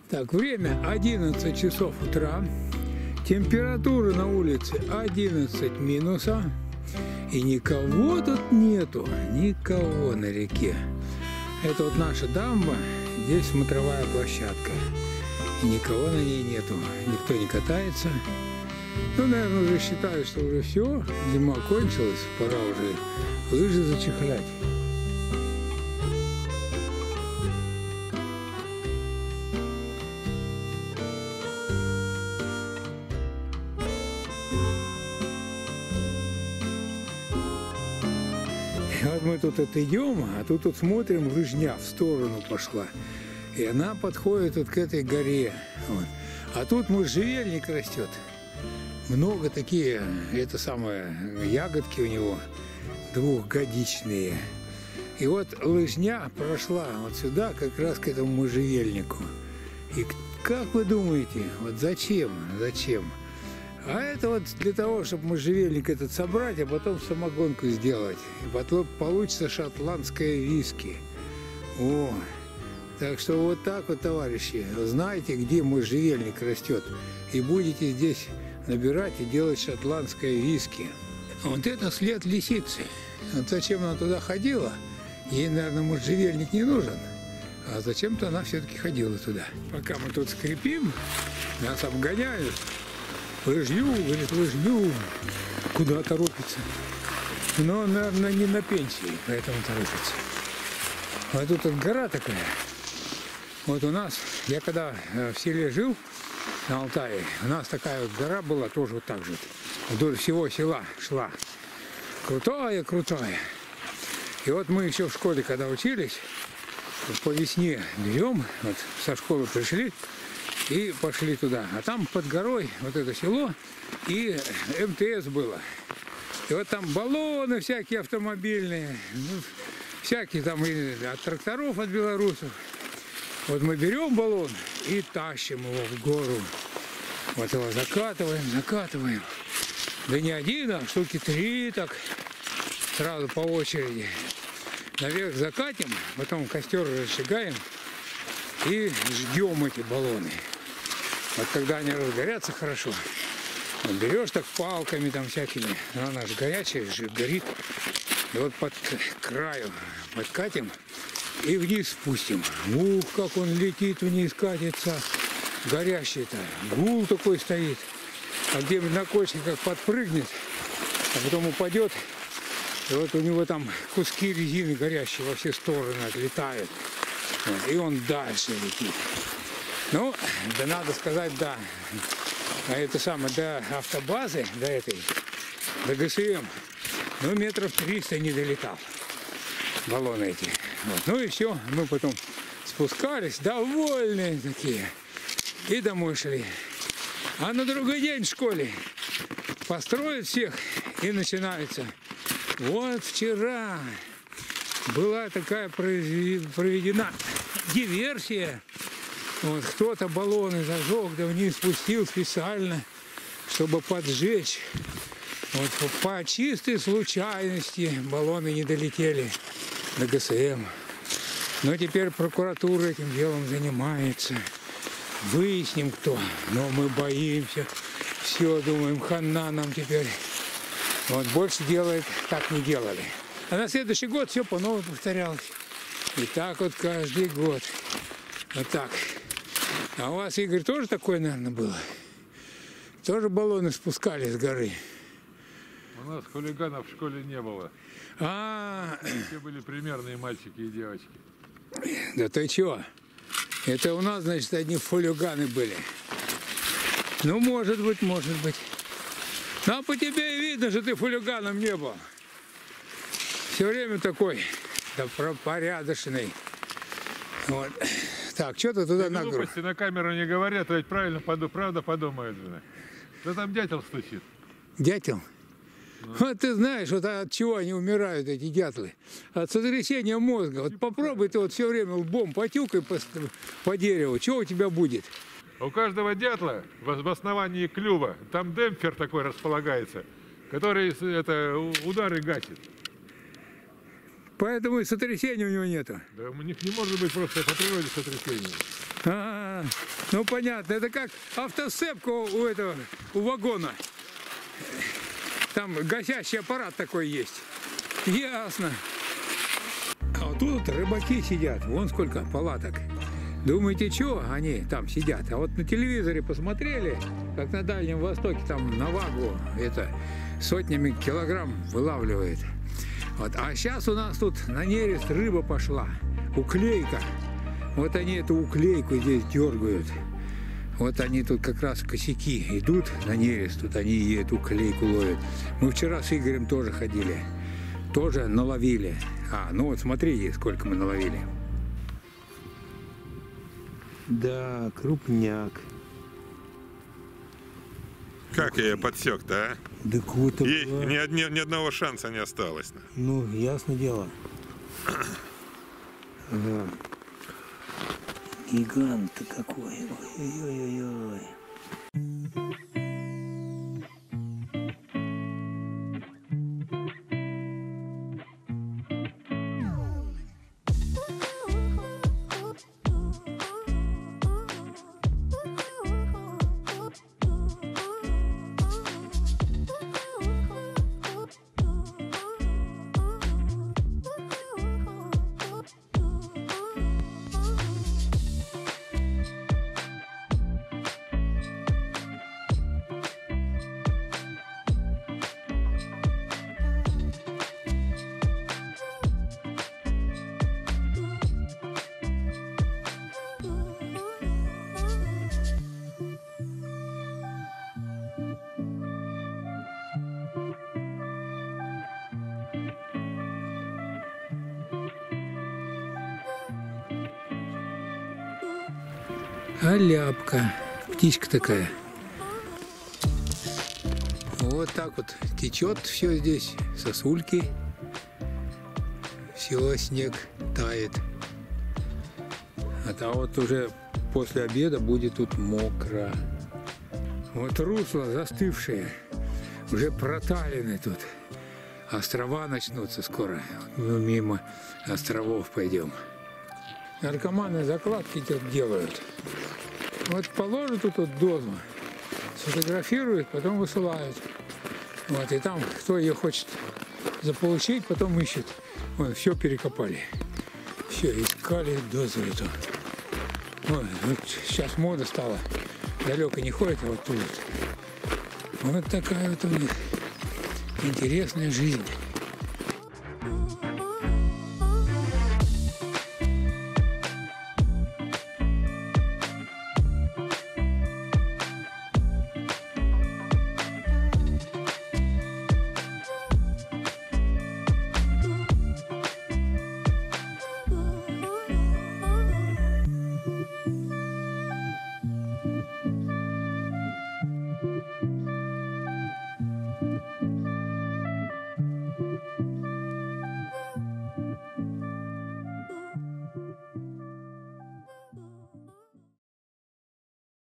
Так, время 11 часов утра, температура на улице 11 минуса, и никого тут нету, никого на реке. Это вот наша дамба, здесь смотровая площадка, и никого на ней нету, никто не катается. Ну, наверное, уже считают, что уже все, зима кончилась, пора уже лыжи зачехлять. Вот мы тут идем, а тут смотрим, лыжня в сторону пошла. И она подходит вот к этой горе. Вот. А тут можжевельник растет. Много такие, это самое, ягодки у него двухгодичные. И вот лыжня прошла вот сюда, как раз к этому можжевельнику. И как вы думаете, вот зачем? Зачем? А это вот для того, чтобы можжевельник этот собрать, а потом самогонку сделать. И потом получится шотландское виски. О, так что вот так вот, товарищи, знаете, где можжевельник растет, и будете здесь набирать и делать шотландское виски. Вот это след лисицы. Вот зачем она туда ходила? Ей, наверное, можжевельник не нужен. А зачем-то она все-таки ходила туда. Пока мы тут скрипим, нас обгоняют. Лыжню, говорит, лыжню. Куда торопится? Но, наверное, не на пенсии, поэтому торопится. А тут вот гора такая. Вот у нас, я когда в селе жил, на Алтае, у нас такая вот гора была, тоже вот так же. Вдоль всего села шла. Крутая, крутая. И вот мы еще в школе, когда учились, по весне берем, вот со школы пришли, и пошли туда. А там под горой вот это село, и МТС было. И вот там баллоны всякие автомобильные, ну, всякие там и от тракторов, от белорусов. Вот мы берем баллон и тащим его в гору. Вот его закатываем, закатываем. Да не один, а штуки 3 так сразу по очереди. Наверх закатим, потом костер разжигаем и ждем эти баллоны. Вот когда они разгорятся хорошо, вот берешь так палками там всякими, она же горячая, же горит. И вот под краю подкатим и вниз спустим. Ух, как он летит вниз, катится. Горящий-то. Гул такой стоит. А где-нибудь на кочках подпрыгнет, а потом упадет. И вот у него там куски резины горящие во все стороны отлетают. И он дальше летит. Ну, да надо сказать, да. А это самое, до автобазы, до этой, до ГСМ, ну, метров 300 не долетал. Баллоны эти. Вот. Ну и все, мы потом спускались, довольные такие, и домой шли. А на другой день в школе построят всех, и начинается. Вот вчера была такая проведена диверсия. Вот кто-то баллоны зажег, да вниз спустил специально, чтобы поджечь. Вот по чистой случайности баллоны не долетели до ГСМ. Но теперь прокуратура этим делом занимается. Выясним, кто. Но мы боимся. Все, думаем, хана нам теперь. Вот больше делает, так не делали. А на следующий год все по новой повторялось. И так вот каждый год. Вот так. А у вас, Игорь, тоже такое, наверное, было? Тоже баллоны спускали с горы? У нас хулиганов в школе не было. Все были примерные мальчики и девочки. Да ты чего? Это у нас, значит, одни хулиганы были. Ну, может быть, может быть. Ну, а по тебе и видно, что ты хулиганом не был. Все время такой, да, порядочный. Вот. Так, что ты туда на гору? Глупости на камеру не говорят, ведь правильно, правда подумают. Да там дятел стучит. Дятел? Ну. Вот ты знаешь, вот от чего они умирают, эти дятлы? От сотрясения мозга. Вот попробуй ты вот все время лбом потюкай по дереву. Чего у тебя будет? У каждого дятла в основании клюва там демпфер такой располагается, который удары гасит. Поэтому и сотрясения у него нету. Да у них не может быть просто по природе сотрясения. А, ну понятно, это как автосцепка у вагона. Там гасящий аппарат такой есть. Ясно. А вот тут рыбаки сидят, вон сколько палаток. Думаете, что они там сидят? А вот на телевизоре посмотрели, как на Дальнем Востоке там на вагу это сотнями килограмм вылавливает. Вот. А сейчас у нас тут на нерест рыба пошла, уклейка. Вот они эту уклейку здесь дергают. Вот они тут как раз косяки идут на нерест, тут они эту уклейку ловят. Мы вчера с Игорем тоже ходили, тоже наловили. А, ну вот смотри, сколько мы наловили. Да, крупняк. Как я ее подсек-то, а? Да вот Ей ни одного шанса не осталось. Ну, ясно дело. Ага. Гигант-то какой. Ой-ой-ой-ой. Аляпка, птичка такая. Вот так вот течет все здесь, сосульки. Все, снег тает. А вот уже после обеда будет тут мокро. Вот русло застывшее, уже проталины тут. Острова начнутся скоро. Мы мимо островов пойдем. Наркоманы закладки тут делают. Вот положат тут дозу, сфотографируют, потом высылают. Вот, и там, кто ее хочет заполучить, потом ищет. Вот, все перекопали. Все, искали дозу эту. Ой, вот сейчас мода стала. Далеко не ходит, а вот тут. Вот такая вот у них интересная жизнь.